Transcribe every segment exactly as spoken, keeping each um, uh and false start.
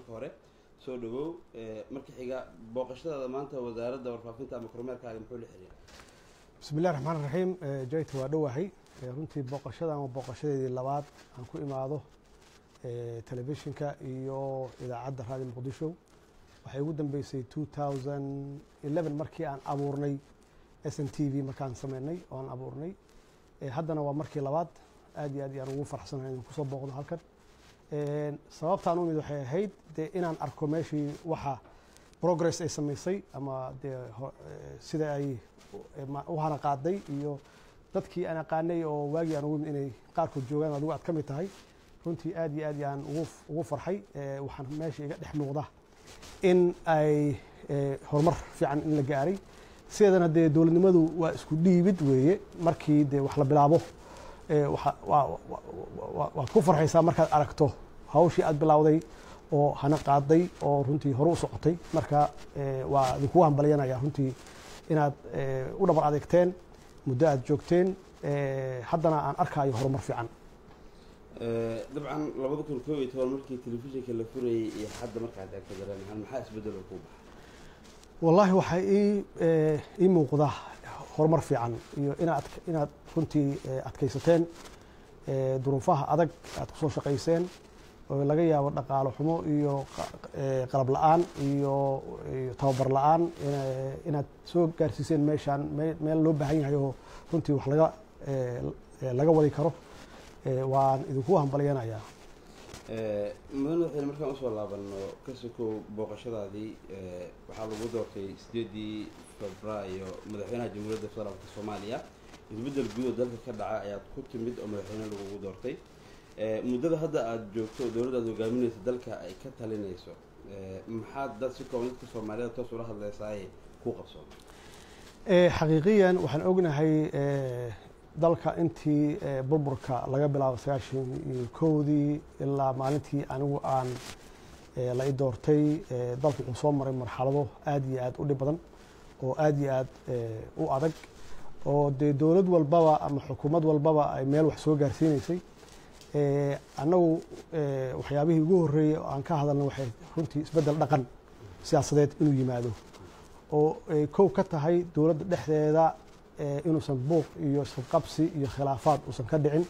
marka hore soo dhawow markii xiga booqashada maanta wasaaradda warfaafinta ama kormeerkaaga muxuu la xiriiray bismillaahir rahmaanir rahiim jayta waa dhawahay runtii booqashada ama booqashadeedii labaad aan ku imaado telefishinka iyo idaacadda raadiyo muqdisho waxay ugu dambeysay two thousand eleven markii aan abuurnay S N T V markaan sameynay oo aan abuurnay haddana waa markii labaad aad iyo aad ayaan ugu faraxsanahay inaan kusoo booqdo halkan sababtaan u imid waxay ahayd dee inaan arko meeshii waxa progress ay samaysay ama dee sida ay u hana qaaday iyo dadkii aan aqaanay oo waagii aan ugu imid inay qaarkood joogaan adigu aad ka mid tahay runtii aad iyo aad ayaan ugu ugu farxay waxaan meesha iga dhex muuqda in ay horumar fiican in la gaaray sideedana dee dowladnimadu waa isku dhiibid weeye markii dee wax la bilaabo waad ku farxaysaa markaad aragto hawshii aad bilowday oo hana qaaday oo runtii hore u socotay marka waa idinkugu hambalyanaya runtii inaad u dhabar adeegteen muddo aad joogteen haddana aan arkaayo horumar fiican dabcan labada kun koob iyo toban markii telefishinka la furayay iyo hadda markaad eegto dareen maxaa isbedel ku baxay wallahi waxay ii ii muuqda horumar fiican iyo inaad inaad runtii adkaysateen duruufaha adag aad kusoo shaqayseen oo laga yaabo dhaqaalo xumo iyo qalab la'aan iyo tababar la'aan inaad soo gaarsiiseen meeshaan meel loo baahan yahay oo runtii wax laga laga wadi karo waan idinku hambalyanayaa mudan waxay markaan usoo laabano ka sokow booqashadaadii waxaa lagu doortay sideedii febraayo madaxweynaha jamhuuriyadda federaalka soomaaliya isbeddel guud oo dalka ka dhaca ayaad ku timid oo madaxweyne lagugu doortay muddada hadda aada joogto dowladda aad hogaaminaysa dalka ay ka talinayso maxaad dad si kooban dadka soomaaliyada toos ula hadleysaaye ku qabsoon xaqiiqiyan waxaan ognahay dalka intii burburka laga bilaabo sagaashan iyo kowdii ilaa maalintii anigu aan la i doortay dalku wuxuu soo maray marxalado aad iyo aad u dhib badan oo aad iyo aad u adag oo dee dowlad walbaba ama xukuumad walbaba ay meel wax soo gaarsiinaysay annagu waxyaabihii ugu horreeyey oo aan ka hadalna waxay runtii isbeddel dhaqan siyaasadeed inuu yimaado oo ay kow ka tahay dowladda dhexdeeda inuusan buuq iyo isqabqabsi iyo khilaafaad uusan ka dhicin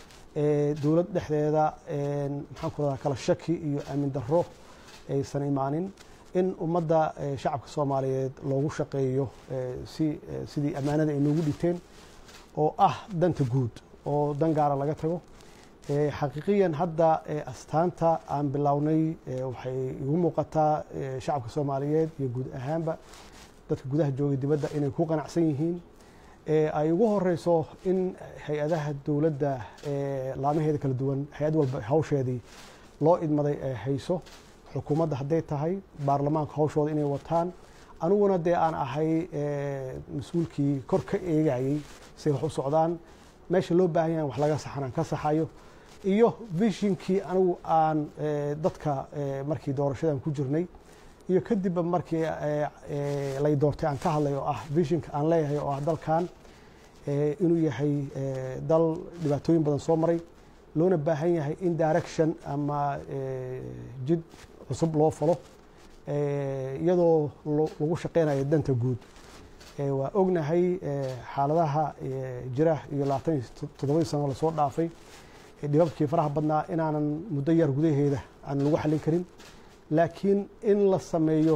dowlad dhexdeeda maxaan ku radaa kala shaki iyo aamin darro aysan imaanin in ummadda shacabka soomaaliyeed loogu shaqeeyo si sidii ammaanada ay noogu dhigteen oo ah danta guud oo dan gaara laga tago xaqiiqiyan hadda astaanta aan bilownay waxay igu muuqataa shacabka soomaaliyeed iyo guud ahaanba dadka gudaha joogay dibadda inay ku qanacsan yihiin ay ugu horeyso in hay-adaha dowladda laamaheeda kala duwan hay-ad walba hawsheedii loo idmaday ay hayso xukuumadda hadday tahay baarlamaanka hawshooda inay wataan aniguna dee aan ahay mas-uulkii kor ka eegayey say wax u socdaan meesha loo baahan yahay wax laga saxanaan ka saxayo iyo vishinkii anigu aan dadka markii doorashadan ku jirnay iyo kadibba markii lay doortay aan ka hadlay oo ah vishinka aan leeyahay oo ah dalkan inuu yahay dal dhibaatooyin badan soo maray loona baahan yahay in direction ama jid cusub loo falo iyadoo lagu shaqeynayo danta guud waa ognahay xaaladaha jira iyo labaatan iyo toddobadii sano lasoo dhaafay dhibabkii faraha badnaa inaanan muddo yar gudaheeda aan lagu xallin karin laakiin in la sameeyo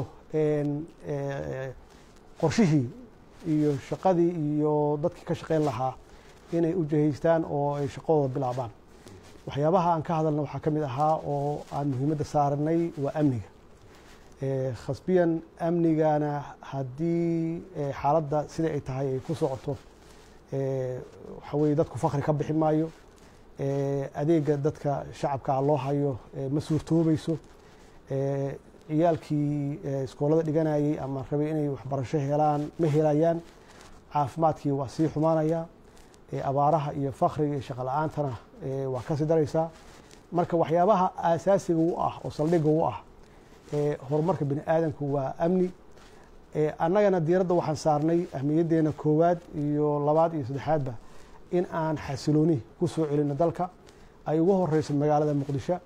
qorshihii iyo shaqadii iyo dadkii ka shaqeyn lahaa inay u jihaystaan oo ay shaqadooda bilaabaan waxyaabaha aan ka hadalna waxaa ka mid ahaa oo aan muhiimadda saaranay waa amniga khasbiyan amnigana haddii xaaladda sida ay tahay ay ku socoto waxa weye dadku fakri ka bixi maayo adeega dadka shacabkaa loo hayo ma suurtoobayso ciyaalkii iskoolada dhiganayay ama rabay inay waxbarasho helaan ma helayaan caafimaadkii waa sii xumaanaya abaaraha iyo fakriga iyo shaqo la-aantana waa kasii daraysaa marka waxyaabaha aasaasiga u ah oo saldhigga u ah horumarka bini aadamku waa amni annagana diiradda waxaan saarnay ahmiyaddeena koowaad iyo labaad iyo saddexaadba in aan xasilooni ku soo celino dalka ay ugu horeyso magaalada muqdisho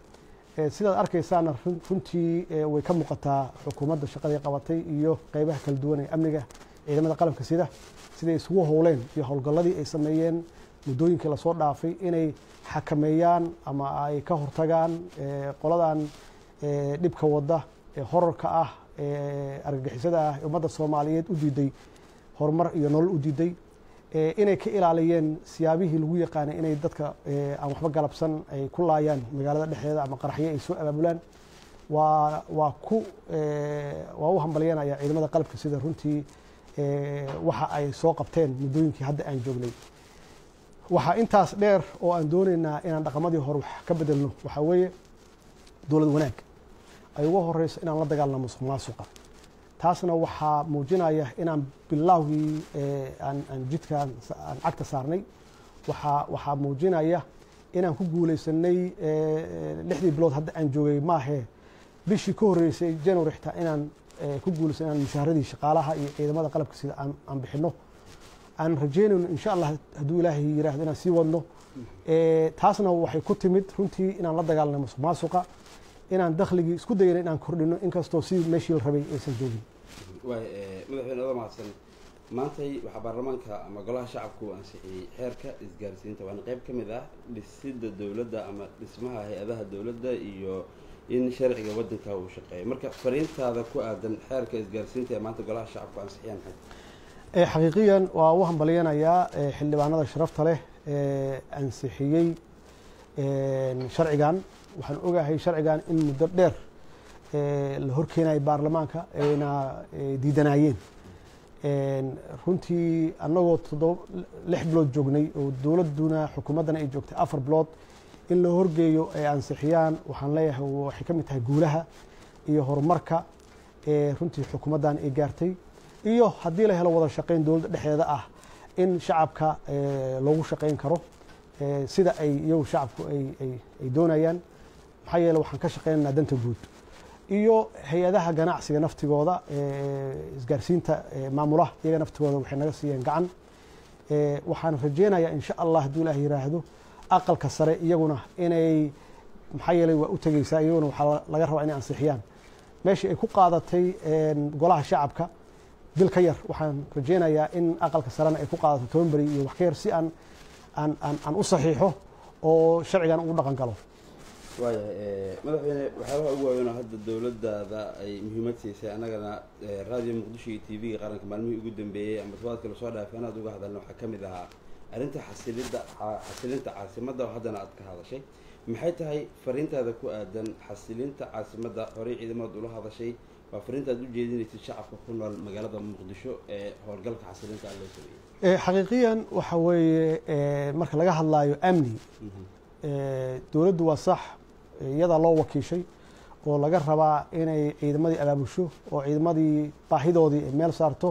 sidaad arkaysaana runtii way ka muuqataa xukuumadda shaqadii qabatay iyo qaybaha kala duwan ee amniga ciidamada qalabka sida siday isugu howleen iyo howlgalladii ay sameeyeen muddooyinkii lasoo dhaafay inay xakameeyaan ama ay ka hortagaan qoladan dhibka wadda ee horarka ah ee argagixisada ah ee ummadda soomaaliyeed u diiday horumar iyo nolol u diiday inay ka ilaaliyeen siyaabihii lagu yaqaanay inay dadka aan waxba galabsan ay ku laayaan magaalada dhexdeeda ama qaraxyo ay soo abaabulaan waa waa ku waa u hambalyanaya ciidamada qalabka sida runtii waxa ay soo qabteen muddooyinkii hadda aan joognay waxaa intaas dheer oo aan doonaynaa inaan dhaqamadii hore wax ka bedelno waxaa weeye dowlad wanaag ay uga horeyso inaan la dagaalno musuq maasuqa taasna waxaa muujinaya inaan bilowgii aan jidkaan aan cagta saarnay waxaa waxaa muujinaya inaan ku guulaysanay lixdii bilood hadda aan joogay maahee bishii ka horreysay january xitaa inaan ku guulaysan inaan mushaaradii shaqaalaha iyo ciidamada qalabka sida aan bixinno aan rajeynayno insha allah hadduu ilaahay yiraahdo inaan sii wadno taasna waxay ku timid runtii inaan la dagaalnay musuq maasuqa inaan dakhligii isku dayna inaan kordhino inkastoo si meeshii la rabay aysan joogin waay madaxweyne oda mahadsan maantay waxaa baarlamaanka ama golaha shacabku ansixiyey xeerka isgaarsiinta waana qayb ka mid ah dhisidda dowladda ama dhismaha hay-adaha dowladda iyo in sharciga waddanka uu shaqeeyo marka fariintaada ku aadan xeerka isgaarsiinta ee maanta golaha shacabku ansixiyaan maxay xaqiiqiyan waa u hambalyanayaa xildhibaanada sharafta leh ee ansixiyey sharcigan waxaan ogahay sharcigan in muddo dheer la horkeenayo baarlamaanka ayna diidanayeen runtii annagoo toddoba lix bilood joognay oo dowladduna xukuumaddana ay joogtay afar bilood in la horgeeyo ay ansixiyaan waxaan leeyahay waxay ka mid tahay guulaha iyo horumarka ee runtii xukuumaddan ay gaartay iyo haddii la helo wada shaqayn dowladda dhexdeeda ah in shacabka loogu shaqayn karo sida ay iyagu shacabku ay doonayaan maxaa yeele waxaan ka shaqaynaynaa danta guud iyo hay-adaha ganacsiga naftigooda isgaarsiinta maamulaha iyaga naftigooda waxay naga siiyeen gacan waxaan rajeynayaa insha allah hadduu ilaah yiraahdo aqalka sare iyaguna inay maxaa yeelay waa u tegeysaa iyaguna waxaa laga rabaa inay ansixiyaan meeshii ay ku qaadatay golaha shacabka bil ka yar waxaan rajeynayaa in aqalka sarena ay ku qaadato toban beri iyo wax ka yar si aan aan aan aan u saxiixo oo sharcigan ugu dhaqan galo waayahay madaxweyne waxyaabaha ugu waaweyn oo hadda dowladdaada ay muhiimad siisay annagana raadiyo muqdisho iyo t v-ga qaranka maalmihii ugu dambeeyey ama tobaadka lasoo dhaafay anaad uga hadalna waxaa ka mid ahaa arrinta xasilidda xasilinta caasimadda oo haddana aad ka hadashay maxay tahay fariintaada ku aadan xasilinta caasimadda horey ciidamada ula hadashay waa fariintaad u jeedinaysid shacabka ku nool magaalada muqdisho ee howlgalka xasilinta aan loo sameeyey xaqiiqiyan waxa weeye marka laga hadlaayo amni dowladdu waa sax iyadaa loo wakiishay oo laga rabaa inay ciidamadii abaabusho oo ciidamadii baahidoodii ay meel saarto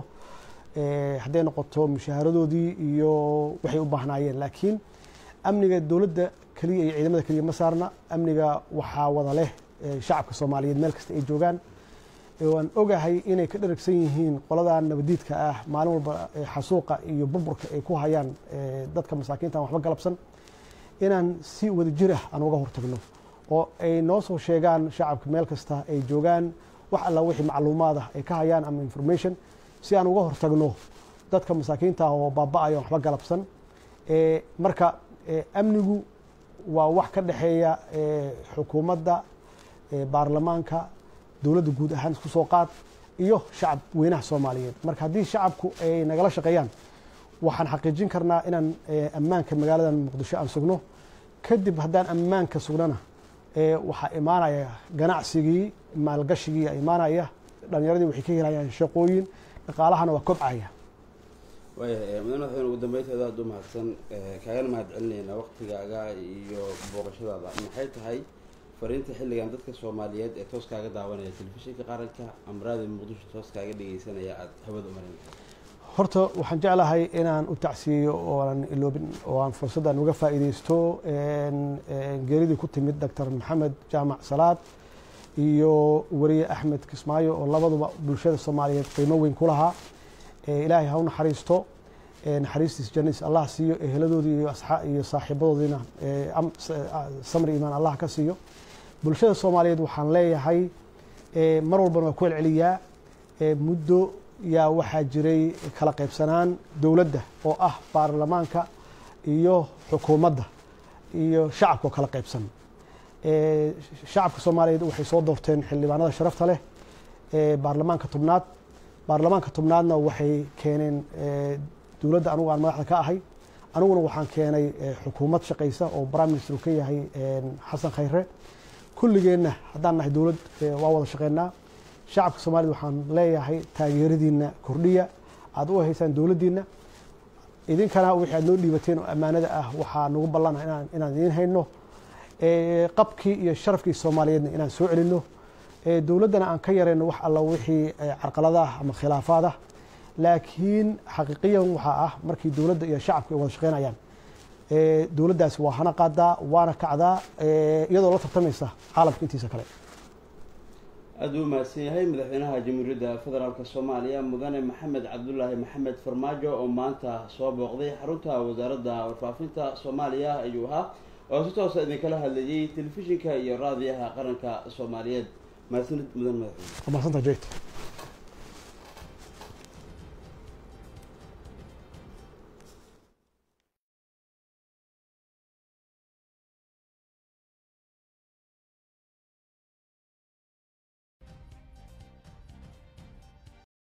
hadday noqoto mushaaharadoodii iyo waxay u baahnaayeen laakiin amniga dowladda keliya iyo ciidamada keliya ma saarna amniga waxaa wada leh shacabka soomaaliyeed meel kasta ay joogaan waan ogahay inay ka dharagsan yihiin qoladan nabadiidka ah maalin walba xasuuqa iyo burburka ay ku hayaan dadka masaakiinta aan waxba galabsan inaan si wada jir ah aan uga hortagno oo ay noo soo sheegaan shacabka meel kasta ay joogaan wax alla wixii macluumaad ah ay ka hayaan ama information si aan uga hortagno dadka masaakiinta ah oo baaba'aya waxba galabsan marka amnigu waa wax ka dhexeeya xukuumadda baarlamaanka dowladda guud ahaan isku soo qaad iyo shacab weynaha soomaaliyeed marka haddii shacabku ay nagala shaqeeyaan waxaan xaqiijin karnaa inaan ammaanka magaaladan muqdisho aan sugno kadib haddaan ammaanka sugnana waxaa imaanaya ganacsigii maalgashigii imaanaya dhalinyaradii waxay ka helayaan shaqooyin dhaqaalahana waa kobcaya waaya mudane madaxweyne ugu dambeynteeda aad u mahadsan kaagana mahad celinaynaa waqtigaaga iyo booqashadaada maxay tahay fariinta xilligan dadka soomaaliyeed ee toos kaaga daawanaya telefishinka qaranka ama raadiyo muqdisho toos kaaga dhegeysanaya aada hawada u marin horta waxaan jeclahay inaan u tacsiiyo ooaan iloobin oo aan fursaddan uga faa'iidaysto geeridii ku timid doctor maxamed jaamac salaad iyo weriye axmed kismaayo oo labaduba bulshada soomaaliyeed qiimo weyn ku lahaa ilaahay ha u naxariisto naxariistiis jannadiis allah siiyo eheladoodii iyo saaxiibadoodiina samri imaan allah ka siiyo bulshada Soomaaliyeed waxaan leeyahay ee mar walba waa ku celceliyaa ee muddo yaa waxaa jiray kala qaybsanaan dawladda oo ah baarlamaanka iyo xukuumadda iyo shacabka kala qaybsan ee shacabka Soomaaliyeed waxay soo doorteen xildhibaanada sharafta leh ee baarlamaanka tobnaad baarlamaanka tobnaadna waxay keeneen ee dawladda anigu aan madaxda ka ahay aniguna waxaan keenay xukuumad shaqaysa oo prime minister ka yahay Xasan Khayre kulligeena haddaan nahay dawlad waa wada shaqeynaa shacabka Soomaaliyeed waxaan leeyahay taageeradiina kordhiya aad u haysaan dawladdiina idinkana wixii aad noo dhiibateen oo amaanada ah waxaa nagu ballanaa inaan inaan idin hayno ee qabkii iyo sharafkii Soomaaliyeedna inaan soo celino ee dawladdana aan ka yareyno wax alla wixii carqaladaha ama khilaafaada laakiin xaqiiqiyan waxa ah markii dawladda iyo shacabku wada shaqeynayaan ee dawladdaas waa hana qaadaa waana kacdaa ee iyadoo la tartamaysa caalamka intiisa kale aad u mahadsan yahay madaxweynaha jamhuuriyadda federaalka Soomaaliya mudane Maxamed Cabdullaahi Maxamed Farmaajo oo maanta soo booqday xarunta wasaaradda warfaafinta Soomaaliya ayuu ahaa oo si toos ah idin kala hadlayay telefishinka iyo raadiyaha qaranka Soomaaliyeed mahadsanid mudan madaxweyne mahadsantahay